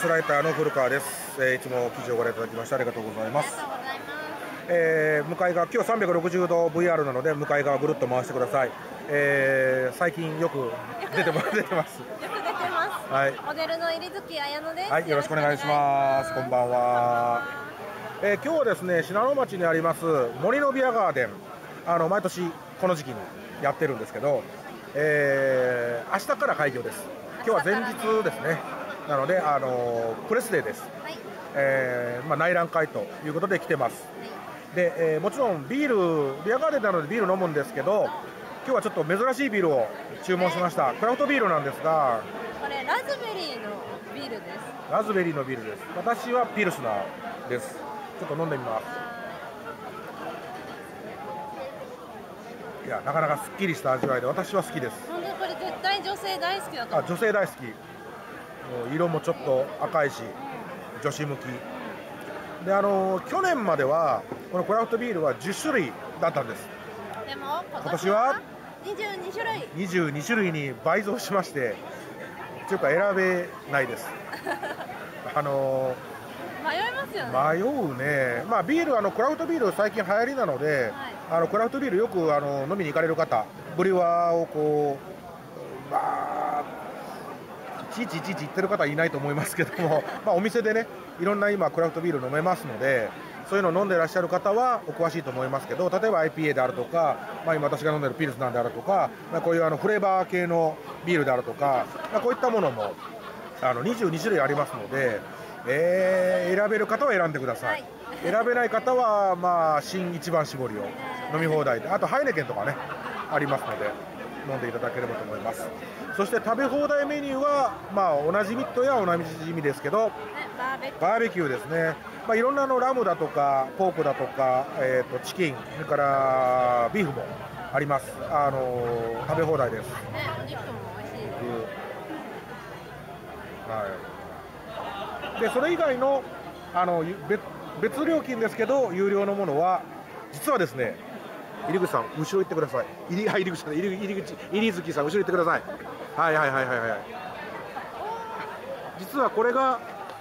スライターの古川です。いつも記事をご覧いただきましてありがとうございます。向かい側、今日360度 VR なので向かい側ぐるっと回してください。最近よく出てます。 よく出てます。はい。モデルの入月彩乃です。 はい、よろしくお願いします。こんばんは。今日はですね、信濃町にあります森のビアガーデン、毎年この時期にやってるんですけど、明日から開業です。今日は前日ですね。なのでプレスデーです。はい。内覧会ということで来てます。はい、で、もちろんビアガーデンなのでビール飲むんですけど、今日はちょっと珍しいビールを注文しました。クラフトビールなんですが、 これラズベリーのビールです。 ラズベリーのビールです。私はピルスナーです。ちょっと飲んでみます。いや、なかなかすっきりした味わいで私は好きです。 本当にこれ絶対女性大好きだと思う。 女性大好き。もう色もちょっと赤いし、女子向き。で、去年まではこのクラフトビールは10種類だったんです。 でも今年は 22種類。 22種類に倍増しまして、というか選べないです。 迷いますよね。 迷うね。まあビールクラフトビール最近流行りなので、はい、クラフトビールよく飲みに行かれる方、ブリュワーをこういちいち言ってる方はいないと思いますけども、まあお店でね、いろんな今クラフトビール飲めますので、そういうのを飲んでいらっしゃる方はお詳しいと思いますけど、例えば IPA であるとか、まあ、今私が飲んでるピルスなんであるとか、まあ、こういうフレーバー系のビールであるとか、まあ、こういったものも22種類ありますので、選べる方は選んでください。はい、選べない方は、まあ、新一番搾りを飲み放題で、あとハイネケンとかねありますので飲んでいただければと思います。そして食べ放題メニューは、まあ、おなじみとやおなじみですけど、バーベキューですね。まあ、いろんなラムだとかポークだとか、チキン、それからビーフもあります。食べ放題です。 お肉も美味しいです。 はい。でそれ以外の別料金ですけど有料のものは実はですね、入口さん後ろ行ってください。入月さん後ろ行ってください。はいはいはいはいはい。実はこれが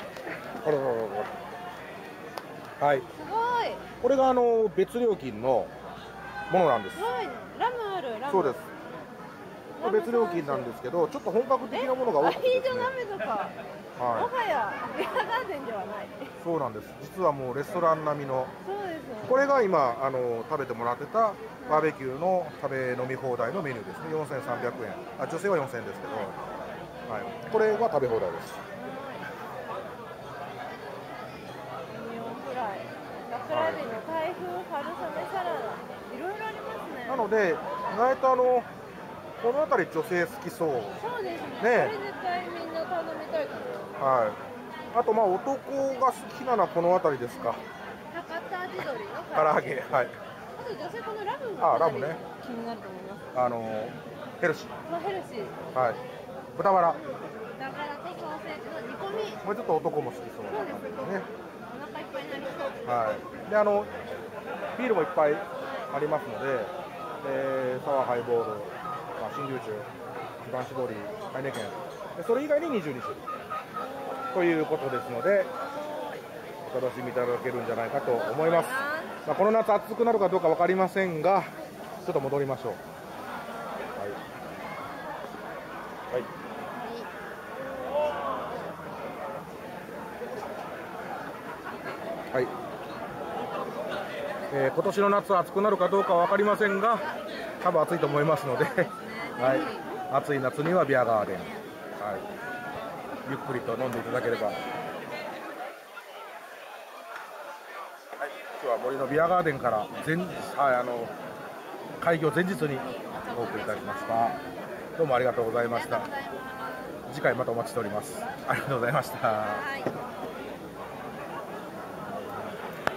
はい。すごい。 これが別料金のものなんです。 すごい。ラムある。 そうです。別料金なんですけど、ちょっと本格的なものが多くてですね。 アヒージョ鍋とか。はい、もはやビアガーデンではない。 そうなんです。実はもうレストラン並みの。 そうですよね。 これが今食べてもらってたバーベキューの食べ飲み放題のメニューですね。4300円。女性は4000円ですけど、はい。これは食べ放題です。 桜エビの台風春雨サラダ、いろいろありますね。 なので意外とこの辺り女性好きそう。 そうですね。これ絶対みんな頼みたいと思います。 はい。あとまあ男が好きなのはこの辺りですか。 博多地鶏の唐揚げ、はい。 あと女性このラムがラムね。 気になると思います。 ヘルシー。ヘルシー。 はい。豚バラ。 豚バラとソーセージの煮込み。 これちょっと男も好きそうな感じですね。 お腹いっぱいになりそう。 はい。でビールもいっぱいありますので、サワーハイボール、新牛中、一番搾り、ハイネケン、それ以外に22種類ということですので、お楽しみいただけるんじゃないかと思います。まあ、この夏暑くなるかどうか分かりませんが、ちょっと戻りましょう。はい。はい。今年の夏暑くなるかどうかは分かりませんが、多分暑いと思いますので、はい、暑い夏にはビアガーデン、はい、ゆっくりと飲んでいただければ。はい、今日は森のビアガーデンから開業前日にお送りいたしました。どうもありがとうございました。次回またお待ちしております。ありがとうございました。